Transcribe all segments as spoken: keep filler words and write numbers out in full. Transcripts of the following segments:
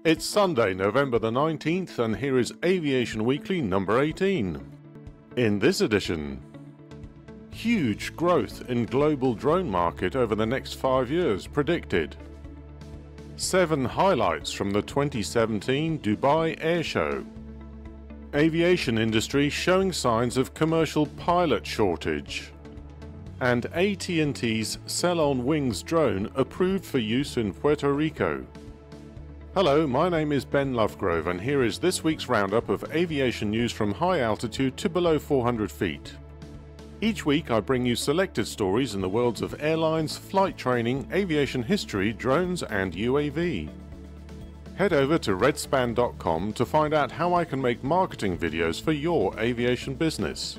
It's Sunday, November the nineteenth, and here is Aviation Weekly number eighteen. In this edition, huge growth in global drone market over the next five years predicted. Seven highlights from the twenty seventeen Dubai Airshow. Aviation industry showing signs of commercial pilot shortage. And A T and T's Cell-on-Wings drone approved for use in Puerto Rico. Hello, my name is Ben Lovegrove, and here is this week's roundup of aviation news from high altitude to below four hundred feet. Each week I bring you selected stories in the worlds of airlines, flight training, aviation history, drones and U A V. Head over to redspan dot com to find out how I can make marketing videos for your aviation business.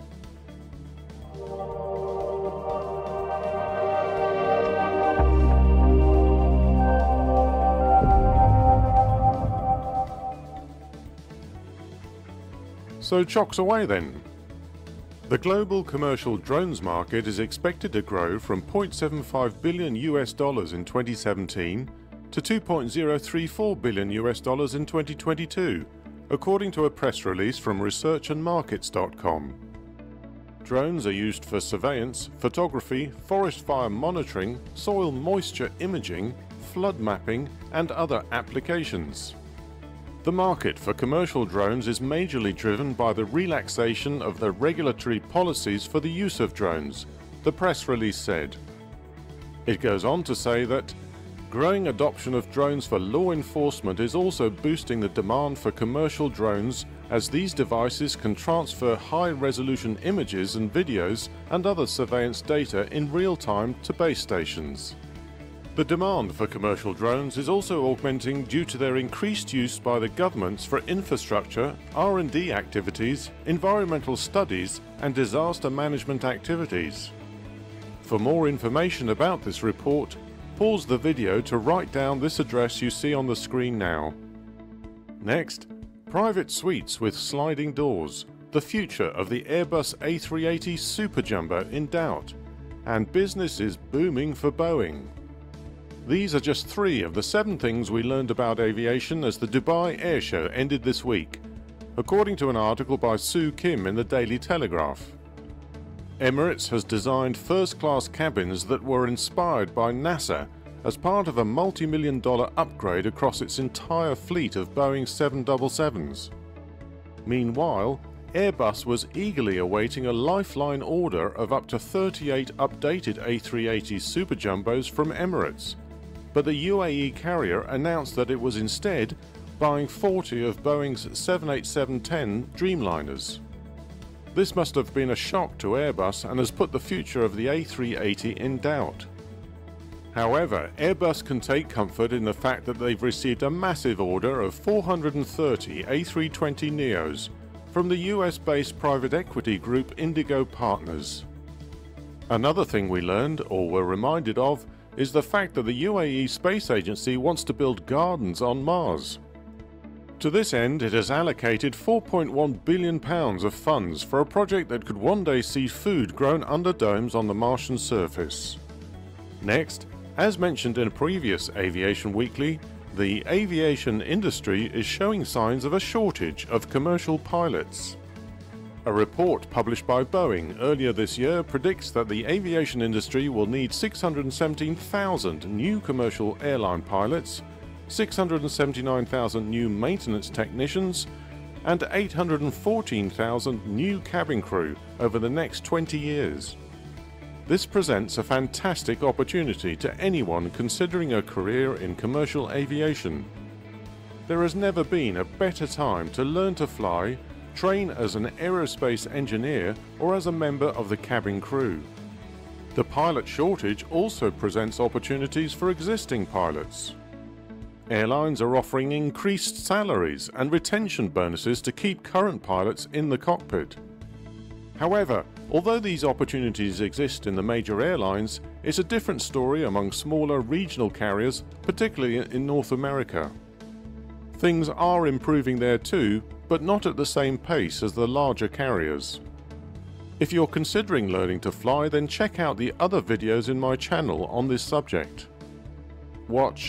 So chocks away then. The global commercial drones market is expected to grow from zero point seven five billion U S dollars in twenty seventeen to two point zero three four billion U S dollars in twenty twenty-two, according to a press release from research and markets dot com. Drones are used for surveillance, photography, forest fire monitoring, soil moisture imaging, flood mapping, and other applications. The market for commercial drones is majorly driven by the relaxation of the regulatory policies for the use of drones, the press release said. It goes on to say that growing adoption of drones for law enforcement is also boosting the demand for commercial drones, as these devices can transfer high-resolution images and videos and other surveillance data in real time to base stations. The demand for commercial drones is also augmenting due to their increased use by the governments for infrastructure, R and D activities, environmental studies and disaster management activities. For more information about this report, pause the video to write down this address you see on the screen now. Next, private suites with sliding doors, the future of the Airbus A three eighty superjumbo in doubt, and business is booming for Boeing. These are just three of the seven things we learned about aviation as the Dubai Airshow ended this week, according to an article by Sue Kim in the Daily Telegraph. Emirates has designed first-class cabins that were inspired by NASA as part of a multi-million dollar upgrade across its entire fleet of Boeing seven seventy-sevens. Meanwhile, Airbus was eagerly awaiting a lifeline order of up to thirty-eight updated A three eighty superjumbos from Emirates, but the U A E carrier announced that it was instead buying forty of Boeing's seven eighty-seven ten Dreamliners. This must have been a shock to Airbus and has put the future of the A three eighty in doubt. However, Airbus can take comfort in the fact that they've received a massive order of four hundred thirty A three twenty neos from the U S-based private equity group Indigo Partners. Another thing we learned, or were reminded of, is the fact that the U A E Space Agency wants to build gardens on Mars. To this end, it has allocated four point one billion pounds of funds for a project that could one day see food grown under domes on the Martian surface. Next, as mentioned in a previous Aviation Weekly, the aviation industry is showing signs of a shortage of commercial pilots. A report published by Boeing earlier this year predicts that the aviation industry will need six hundred seventeen thousand new commercial airline pilots, six hundred seventy-nine thousand new maintenance technicians, and eight hundred fourteen thousand new cabin crew over the next twenty years. This presents a fantastic opportunity to anyone considering a career in commercial aviation. There has never been a better time to learn to fly, train as an aerospace engineer or as a member of the cabin crew. The pilot shortage also presents opportunities for existing pilots. Airlines are offering increased salaries and retention bonuses to keep current pilots in the cockpit. However, although these opportunities exist in the major airlines, it's a different story among smaller regional carriers, particularly in North America. Things are improving there too, but not at the same pace as the larger carriers. If you're considering learning to fly, then check out the other videos in my channel on this subject. Watch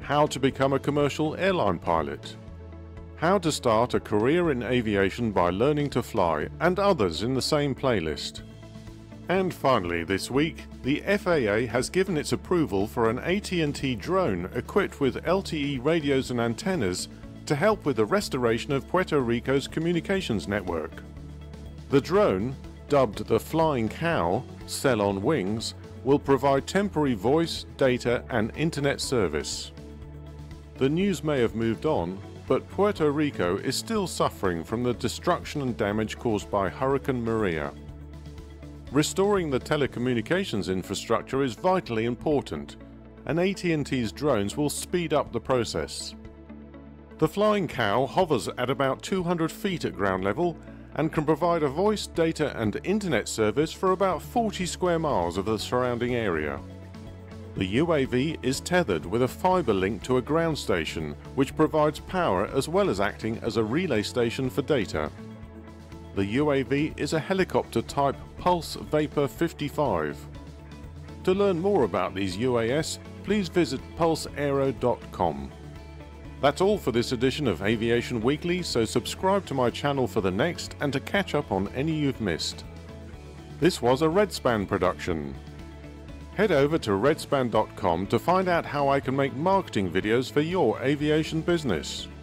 how to become a commercial airline pilot, how to start a career in aviation by learning to fly, and others in the same playlist. And finally this week, the F A A has given its approval for an A T and T drone equipped with L T E radios and antennas to help with the restoration of Puerto Rico's communications network. The drone, dubbed the Flying Cow, Cell on Wings, will provide temporary voice, data and internet service. The news may have moved on, but Puerto Rico is still suffering from the destruction and damage caused by Hurricane Maria. Restoring the telecommunications infrastructure is vitally important, and A T and T's drones will speed up the process. The Flying Cow hovers at about two hundred feet at ground level and can provide a voice, data and internet service for about forty square miles of the surrounding area. The U A V is tethered with a fibre link to a ground station, which provides power as well as acting as a relay station for data. The U A V is a helicopter type Pulse Vapor fifty-five. To learn more about these U A S, please visit pulse aero dot com. That's all for this edition of Aviation Weekly, so subscribe to my channel for the next and to catch up on any you've missed. This was a Redspan production. Head over to redspan dot com to find out how I can make marketing videos for your aviation business.